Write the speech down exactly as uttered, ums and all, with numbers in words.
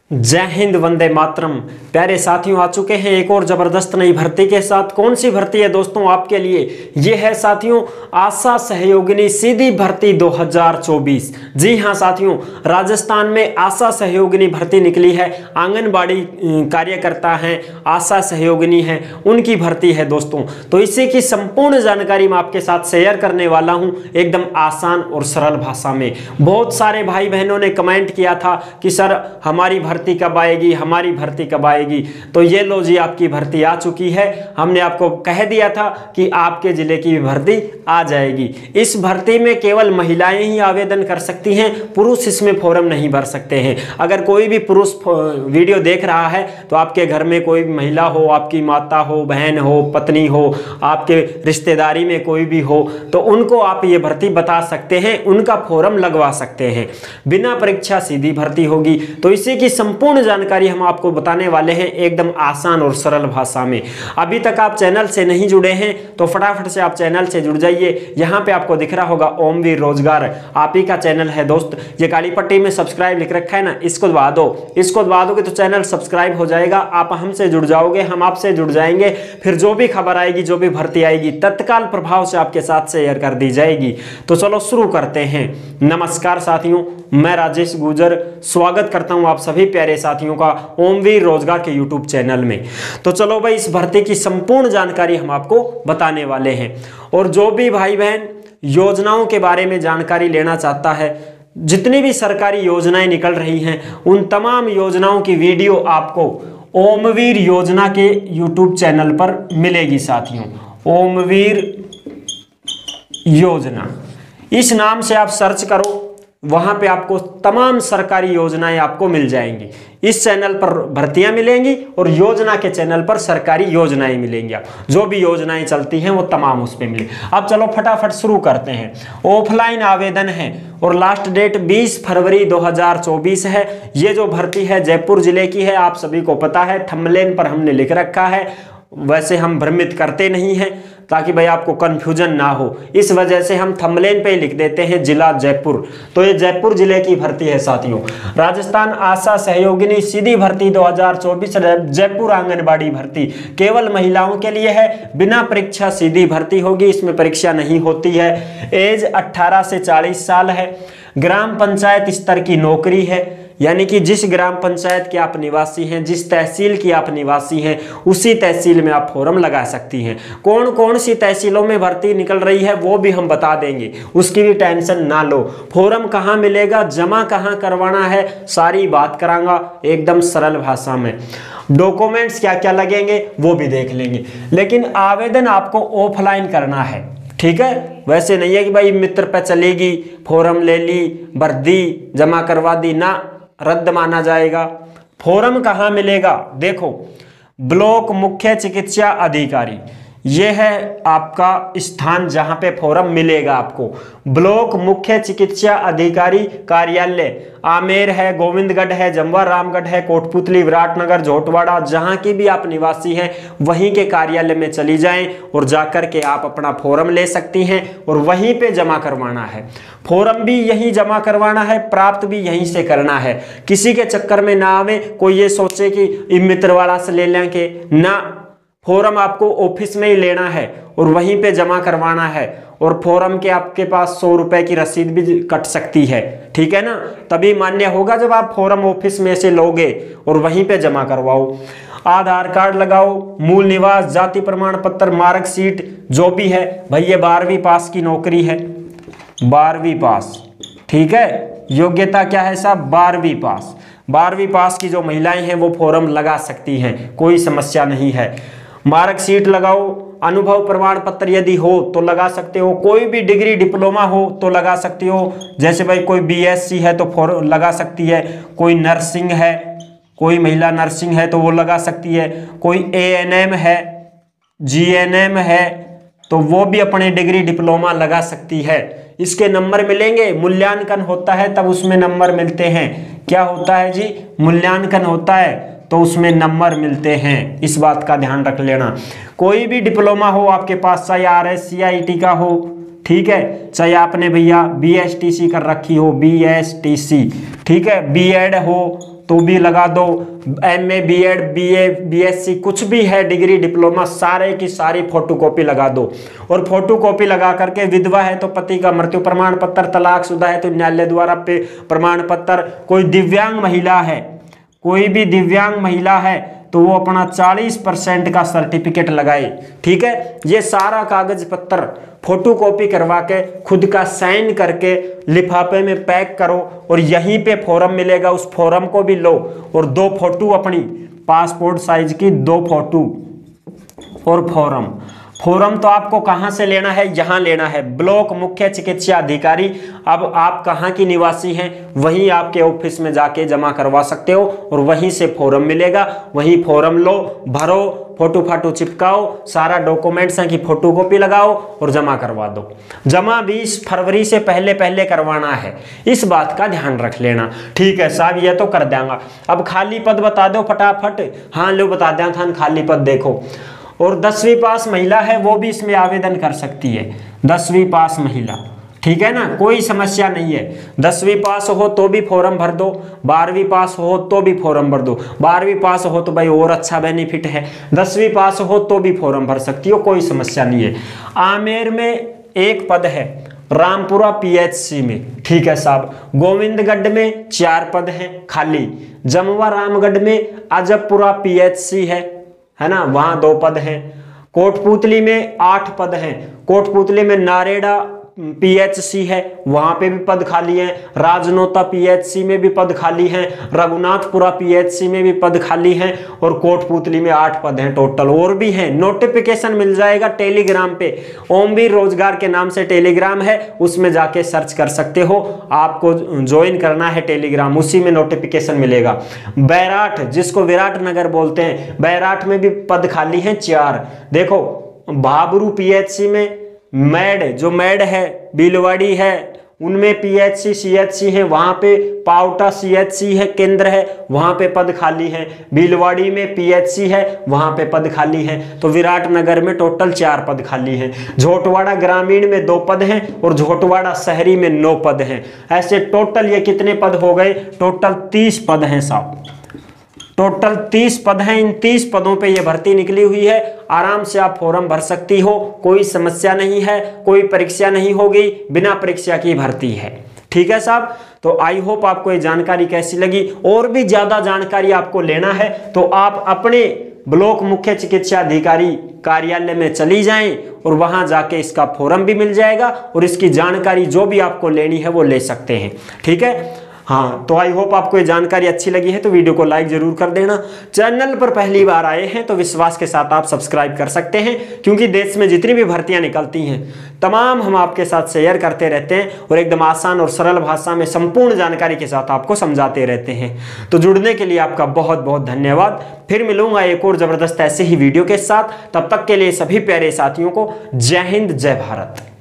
जय हिंद, वंदे मातरम। प्यारे साथियों, आ चुके हैं एक और जबरदस्त नई भर्ती के साथ। कौन सी भर्ती है दोस्तों आपके लिए? ये है साथियों आशा सहयोगिनी सीधी भर्ती दो हज़ार चौबीस। जी हां साथियों, राजस्थान में आशा सहयोगिनी भर्ती निकली है। आंगनबाड़ी कार्यकर्ता हैं, आशा सहयोगिनी हैं, उनकी भर्ती है दोस्तों। तो इसी की संपूर्ण जानकारी मैं आपके साथ शेयर करने वाला हूं, एकदम आसान और सरल भाषा में। बहुत सारे भाई बहनों ने कमेंट किया था कि सर हमारी भर्ती कब आएगी, हमारी भर्ती कब आएगी। तो ये लो जी, आपकी भर्ती आ चुकी है। हमने आपको कह दिया था कि आपके जिले की भी भर्ती आ जाएगी। इस भर्ती में केवल महिलाएं ही आवेदन कर सकती हैं, पुरुष इसमें फॉर्म नहीं भर सकते हैं। अगर कोई भी पुरुष वीडियो देख रहा है तो आपके घर में कोई महिला हो, आपकी माता हो, बहन हो, पत्नी हो, आपके रिश्तेदारी में कोई भी हो, तो उनको आप ये भर्ती बता सकते हैं, उनका फॉर्म लगवा सकते हैं। बिना परीक्षा सीधी भर्ती होगी। तो इसी की संपूर्ण जानकारी हम आपको बताने वाले हैं एकदम आसान और सरल भाषा में। अभी तक आप चैनल से नहीं जुड़े हैं तो फटाफट से आप चैनल से जुड़ जाइए। यहाँ पे आपको दिख रहा होगा ओमवीर रोजगार, आप ही का चैनल है दोस्त। ये काली पट्टी में सब्सक्राइब लिख रखा है ना, इसको दबा दो। इसको दबा दोगे तो चैनल सब्सक्राइब हो जाएगा, आप हमसे जुड़ जाओगे, हम आपसे जुड़ जाएंगे। फिर जो भी खबर आएगी, जो भी भर्ती आएगी, तत्काल प्रभाव से आपके साथ शेयर कर दी जाएगी। तो चलो शुरू करते हैं। नमस्कार साथियों, मैं राजेश गुजर स्वागत करता हूं आप सभी प्यारे साथियों का ओमवीर रोजगार के यूट्यूब चैनल में। तो चलो भाई, इस भर्ती की संपूर्ण जानकारी हम आपको बताने वाले हैं। और जो भी भाई बहन योजनाओं के बारे में जानकारी लेना चाहता है, जितनी भी सरकारी योजनाएं निकल रही हैं, उन तमाम योजनाओं की वीडियो आपको ओमवीर योजना के यूट्यूब चैनल पर मिलेगी साथियों। ओमवीर योजना इस नाम से आप सर्च करो, वहां पे आपको तमाम सरकारी योजनाएं आपको मिल जाएंगी। इस चैनल पर भर्तियां मिलेंगी और योजना के चैनल पर सरकारी योजनाएं मिलेंगी। आप जो भी योजनाएं चलती हैं वो तमाम उस पे मिले। अब चलो फटाफट शुरू करते हैं। ऑफलाइन आवेदन है और लास्ट डेट बीस फरवरी दो हज़ार चौबीस है। ये जो भर्ती है जयपुर जिले की है, आप सभी को पता है, थंबनेल पर हमने लिख रखा है। वैसे हम भ्रमित करते नहीं हैं ताकि भाई आपको कंफ्यूजन ना हो, इस वजह से हम थंबनेल पे लिख देते हैं जिला जयपुर। तो ये जयपुर जिले की भर्ती है साथियों। राजस्थान आशा सहयोगिनी सीधी भर्ती दो हज़ार चौबीस जयपुर आंगनबाड़ी भर्ती केवल महिलाओं के लिए है। बिना परीक्षा सीधी भर्ती होगी, इसमें परीक्षा नहीं होती है। एज अठारह से चालीस साल है। ग्राम पंचायत स्तर की नौकरी है, यानी कि जिस ग्राम पंचायत के आप निवासी हैं, जिस तहसील की आप निवासी हैं, उसी तहसील में आप फॉर्म लगा सकती हैं। कौन कौन सी तहसीलों में भर्ती निकल रही है वो भी हम बता देंगे, उसकी भी टेंशन ना लो। फॉर्म कहाँ मिलेगा, जमा कहाँ करवाना है, सारी बात करांगा एकदम सरल भाषा में। डॉक्यूमेंट्स क्या क्या लगेंगे वो भी देख लेंगे। लेकिन आवेदन आपको ऑफलाइन करना है, ठीक है। वैसे नहीं है कि भाई मित्र पे चलेगी, फॉर्म ले ली, भर दी, जमा करवा दी, ना, रद्द माना जाएगा। फॉर्म कहाँ मिलेगा? देखो, ब्लॉक मुख्य चिकित्सा अधिकारी, ये है आपका स्थान जहां पे फॉर्म मिलेगा आपको। ब्लॉक मुख्य चिकित्सा अधिकारी कार्यालय आमेर है, गोविंदगढ़ है, जमवा रामगढ़ है, कोटपुतली, विराटनगर, झोटवाड़ा, जहां की भी आप निवासी हैं वहीं के कार्यालय में चली जाएं और जाकर के आप अपना फॉर्म ले सकती हैं और वहीं पे जमा करवाना है। फॉर्म भी यहीं जमा करवाना है, प्राप्त भी यहीं से करना है। किसी के चक्कर में ना आवे, कोई ये सोचे कि मित्रवाड़ा से ले लेंगे, ना, फॉर्म आपको ऑफिस में ही लेना है और वहीं पे जमा करवाना है। और फॉर्म के आपके पास सौ रुपए की रसीद भी कट सकती है, ठीक है ना, तभी मान्य होगा जब आप फॉर्म ऑफिस में से लोगे और वहीं पे जमा करवाओ। आधार कार्ड लगाओ, मूल निवास, जाति प्रमाण पत्र, मार्कशीट, जो भी है भाई। ये बारहवीं पास की नौकरी है, बारहवीं पास, ठीक है। योग्यता क्या है साहब? बारहवीं पास। बारहवीं पास की जो महिलाएं हैं वो फॉर्म लगा सकती हैं, कोई समस्या नहीं है। मार्कशीट लगाओ, अनुभव प्रमाण पत्र यदि हो तो लगा सकते हो, कोई भी डिग्री डिप्लोमा हो तो लगा सकते हो। जैसे भाई कोई बीएससी है तो फॉर्म लगा सकती है, कोई नर्सिंग है, कोई महिला नर्सिंग है तो वो लगा सकती है, कोई एएनएम है, जीएनएम है तो वो भी अपने डिग्री डिप्लोमा लगा सकती है। इसके नंबर मिलेंगे, मूल्यांकन होता है तब उसमें नंबर मिलते हैं। क्या होता है जी? मूल्यांकन होता है तो उसमें नंबर मिलते हैं, इस बात का ध्यान रख लेना। कोई भी डिप्लोमा हो आपके पास, चाहे R S C I T का हो, ठीक है, चाहे आपने भैया बी एस टी सी कर रखी हो, बी एस टी सी, ठीक है, बी एड हो, तो भी लगा दो, M A, B Ed, B A, B S C कुछ भी है, डिग्री, डिप्लोमा, सारे की सारी फोटोकॉपी लगा दो। और फोटोकॉपी लगा करके विधवा है तो पति का मृत्यु प्रमाण पत्र, तलाकशुदा है तो न्यायालय द्वारा पे प्रमाण पत्र, कोई दिव्यांग महिला है, कोई भी दिव्यांग महिला है तो वो अपना चालीस परसेंट का सर्टिफिकेट लगाए। ठीक है, ये सारा कागज पत्र फोटोकॉपी करवा के खुद का साइन करके लिफाफे में पैक करो और यहीं पे फॉर्म मिलेगा, उस फॉर्म को भी लो और दो फोटो अपनी पासपोर्ट साइज की दो फोटो और फॉर्म। फॉर्म तो आपको कहां से लेना है, यहां लेना है, ब्लॉक मुख्य चिकित्सा अधिकारी। अब आप कहां की निवासी हैं, वहीं आपके ऑफिस में जाके जमा करवा सकते हो और वहीं से फॉर्म मिलेगा, वहीं फॉर्म लो, भरो, फोटो फाटो चिपकाओ, सारा डॉक्यूमेंट्स हैं कि फोटोकॉपी लगाओ और जमा करवा दो। जमा बीस फरवरी से पहले पहले करवाना है, इस बात का ध्यान रख लेना। ठीक है साहब, ये तो कर देंगे। अब खाली पद बता दो फटाफट। हाँ लो बता दें था, खाली पद देखो। और दसवीं पास महिला है वो भी इसमें आवेदन कर सकती है, दसवीं पास महिला। ठीक है ना, कोई समस्या नहीं है। दसवीं पास हो तो भी फॉर्म भर दो, बारहवीं पास हो तो भी फॉर्म भर दो। बारहवीं पास हो तो भाई और अच्छा बेनिफिट है, दसवीं पास हो तो भी फॉर्म भर सकती हो, कोई समस्या नहीं है। आमेर में एक पद है, रामपुरा पीएचसी में। ठीक है साहब, गोविंदगढ़ में चार पद हैं खाली, जमुआ रामगढ़ में अजबपुरा पीएचसी है है ना, वहां दो पद हैं। कोटपुतली में आठ पद हैं, कोटपुतली में नारेड़ा पीएचसी है, वहां पे भी पद खाली हैं। राजनोता पीएचसी में भी पद खाली हैं, रघुनाथपुरा पीएचसी में भी पद खाली हैं और कोटपुतली में आठ पद हैं टोटल। और भी हैं, नोटिफिकेशन मिल जाएगा टेलीग्राम पे, ओमवीर रोजगार के नाम से टेलीग्राम है, उसमें जाके सर्च कर सकते हो। आपको ज्वाइन करना है टेलीग्राम, उसी में नोटिफिकेशन मिलेगा। बैराठ, जिसको विराट नगर बोलते हैं, बैराठ में भी पद खाली हैं चार। देखो भाबरू पीएचसी में मैड, जो मैड है बिलवाड़ी है, उनमें पीएचसी सीएचसी है, वहां पे पावटा सीएचसी है, केंद्र है, वहां पे पद खाली है। बिलवाड़ी में पीएचसी है, वहां पे पद खाली है। तो विराट नगर में टोटल चार पद खाली हैं। झोटवाड़ा ग्रामीण में दो पद हैं और झोटवाड़ा शहरी में नौ पद हैं। ऐसे टोटल ये कितने पद हो गए, टोटल तीस पद हैं साहब, टोटल तीस पद हैं। इन तीस पदों पे ये भर्ती निकली हुई है, आराम से आप फॉर्म भर सकती हो, कोई समस्या नहीं है, कोई परीक्षा नहीं होगी, बिना परीक्षा की भर्ती है। ठीक है साहब, तो आई होप आपको ये जानकारी कैसी लगी। और भी ज्यादा जानकारी आपको लेना है तो आप अपने ब्लॉक मुख्य चिकित्सा अधिकारी कार्यालय में चली जाएं और वहां जाके इसका फॉर्म भी मिल जाएगा और इसकी जानकारी जो भी आपको लेनी है वो ले सकते हैं। ठीक है, हाँ, तो आई होप आपको ये जानकारी अच्छी लगी है तो वीडियो को लाइक जरूर कर देना। चैनल पर पहली बार आए हैं तो विश्वास के साथ आप सब्सक्राइब कर सकते हैं, क्योंकि देश में जितनी भी भर्तियां निकलती हैं तमाम हम आपके साथ शेयर करते रहते हैं और एकदम आसान और सरल भाषा में संपूर्ण जानकारी के साथ आपको समझाते रहते हैं। तो जुड़ने के लिए आपका बहुत बहुत धन्यवाद। फिर मिलूंगा एक और जबरदस्त ऐसे ही वीडियो के साथ, तब तक के लिए सभी प्यारे साथियों को जय हिंद, जय भारत।